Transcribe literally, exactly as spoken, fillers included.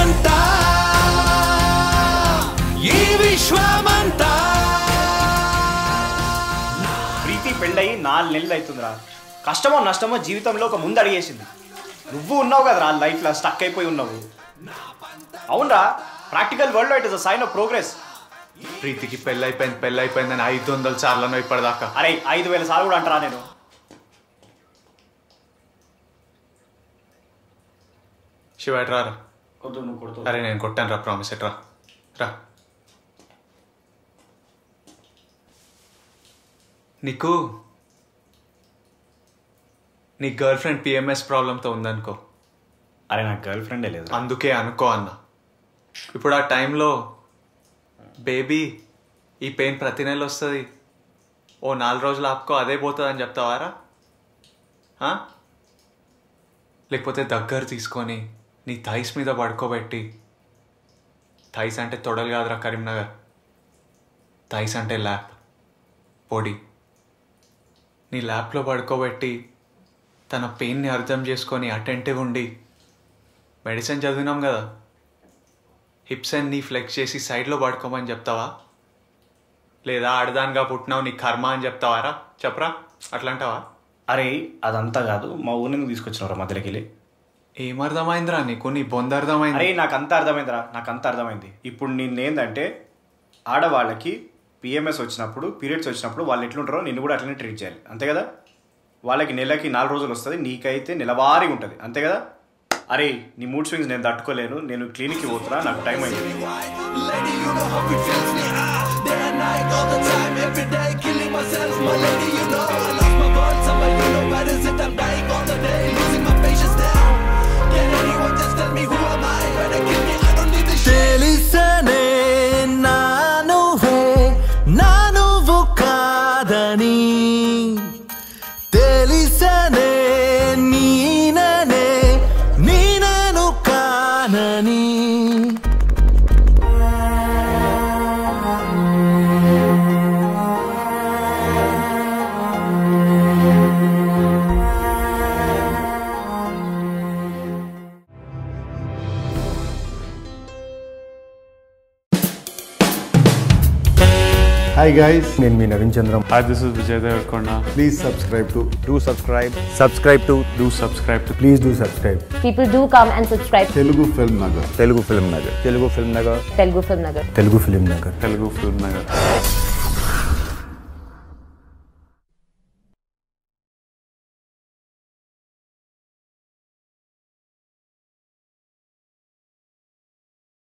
విశ్వమంతా ఈ విశ్వమంతా ప్రీతి పెళ్ళయి నాలుగు నెలలు అవుతుందిరా. కష్టమో నష్టమో జీవితంలో ఒక ముందు అడిగేసింది. నువ్వు ఉన్నావు కదరా లైఫ్లో స్టక్ అయిపోయి ఉన్నావు. అవునరా, ప్రాక్టికల్ వరల్డ్లో it is a sign of progress. ప్రీతికి పెళ్ళి అయిపోయింది పెళ్ళి అయిపోయిందని ఐదు వందల సార్లు ఇప్పటిదాకా. అరే ఐదు వేల సార్లు కూడా అంటారా నేను? శివ ఎట్రా రా. కొద్దు నువ్వు కొడుతు. అరే నేను కొట్టాను రా, ప్రామిస్ ఎట్రా రా. నీకు నీ గర్ల్ ఫ్రెండ్ పిఎంఎస్ ప్రాబ్లంతో ఉందనుకో. అరే నాకు గర్ల్ ఫ్రెండే లేదు. అందుకే అనుకో అన్న. ఇప్పుడు ఆ టైంలో బేబీ ఈ పెయిన్ ప్రతి నెల వస్తుంది, ఓ నాలుగు రోజులు ఆపుకో అదే పోతుంది అని చెప్తావారా? లేకపోతే దగ్గర తీసుకొని నీ థైస్ మీద పడుకోబెట్టి, థైస్ అంటే తొడలు కాదురా కరీంనగర్, థైస్ అంటే ల్యాప్ పొడి, నీ ల్యాప్లో పడుకోబెట్టి తన పెయిన్ని అర్థం చేసుకొని అటెంటివ్ ఉండి, మెడిసిన్ చదివినాం కదా, హిప్స్ అండ్ నీ ఫ్లెక్స్ చేసి సైడ్లో పడుకోమని చెప్తావా? లేదా ఆడదానిగా పుట్టినావు నీ కర్మ అని చెప్తావారా? చెప్పరా అట్లంటావా? అరే అదంతా కాదు, మా ఊరిని తీసుకొచ్చినవరా మధ్యలోకి వెళ్ళి. ఏమర్థమైందిరా నీకు? నీ బొంద అర్థమైంది. అరే నాకు అంత అర్థమైందిరా, నాకు అంత అర్థమైంది. ఇప్పుడు నేనేందంటే ఆడవాళ్ళకి పిఎంఎస్ వచ్చినప్పుడు, పీరియడ్స్ వచ్చినప్పుడు వాళ్ళు ఎట్లుంటారో నిన్ను కూడా అట్లనే ట్రీట్ చేయాలి, అంతే కదా? వాళ్ళకి నెలకి నాలుగు రోజులు వస్తుంది, నీకైతే నెలవారీగా ఉంటుంది, అంతే కదా? అరే నీ మూడ్ స్వింగ్స్ నేను తట్టుకోలేను, నేను క్లినిక్కి పోతున్నా, నాకు టైం అయింది. తెలిసనే నానువే నా నువ్వు కాదని, తెలిసనే నీననే నీనను కానని. Hi guys, నేను మీ Naveen Chandram. Hi, this is Vijay Devarkonda. Please subscribe to Do subscribe. Subscribe to. Do subscribe to please do subscribe People do come and subscribe. Telugu Film Nagar. Telugu Film Nagar. Telugu Film Nagar. Telugu Film Nagar. Telugu Film Nagar. Telugu Film Nagar.